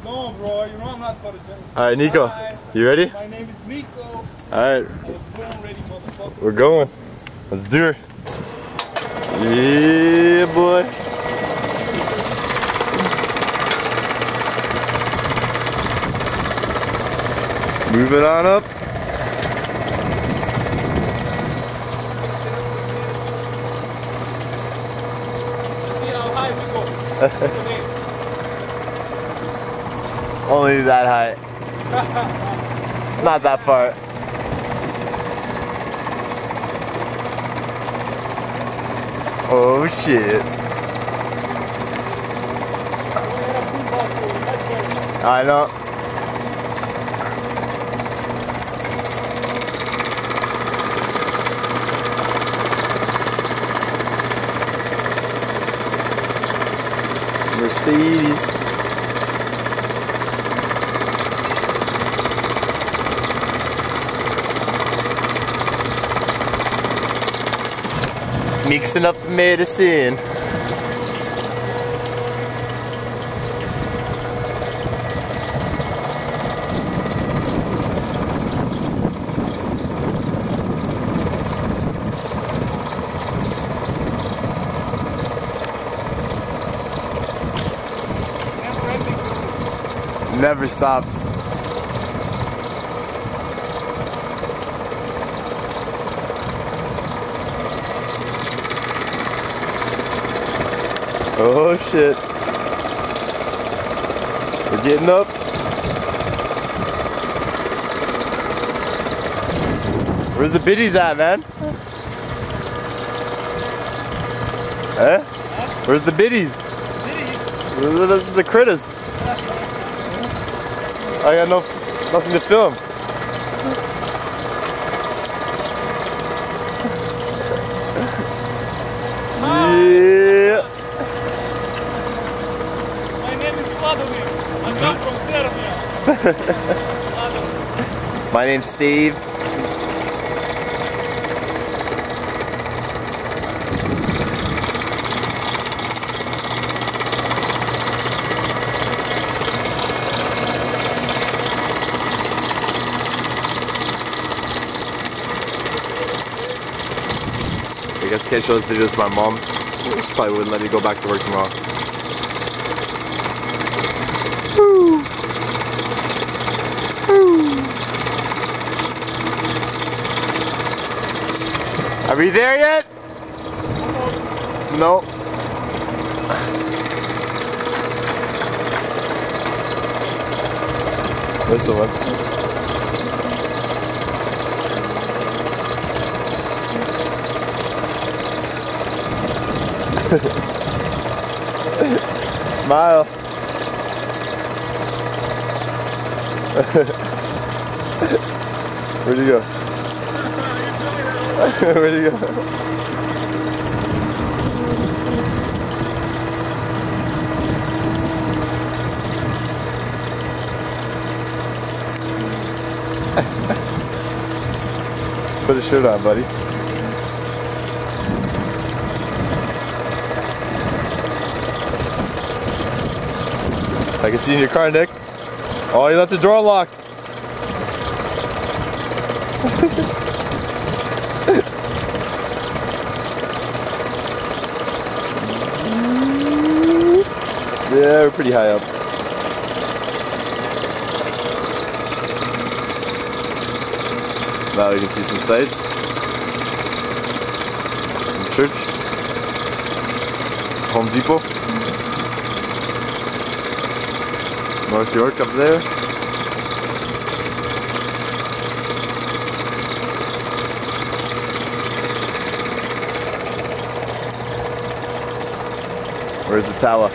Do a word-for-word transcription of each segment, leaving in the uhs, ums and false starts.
No, bro. You know I'm not photogenic. All right, Niko. Hi. You ready? My name is Niko. All right. I was born ready, motherfucker. We're going. Let's do it. Yeah, boy. Move it on up. See how high we go. Only that high. Not that far. Oh shit. I know. Mercedes. Mixing up the medicine. Never stops. Oh shit. We're getting up. Where's the biddies at, man? Eh? Where's the biddies? Biddies? The, the, the critters. I got no, nothing to film. Yeah. My name is Vladimir. I come from Serbia. My name's Steve. I guess I can't show this video to my mom. She probably wouldn't let me go back to work tomorrow. Woo. Woo. Are we there yet? No. Where's the one? Smile. Where'd you go? Where'd you go? Put a shirt on, buddy. I can see in your car, Nick. Oh, you left the door locked. Yeah, we're pretty high up. Now we can see some sights. Some church. Home Depot. North York up there. Where's the tower?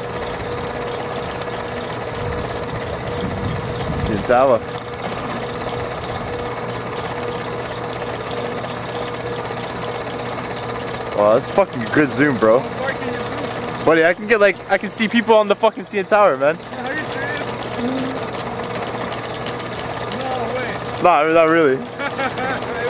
See the tower. Wow, that's fucking good zoom, bro. Buddy, I can get like, I can see people on the fucking C N Tower, man. Are you serious? No way. Nah, not really.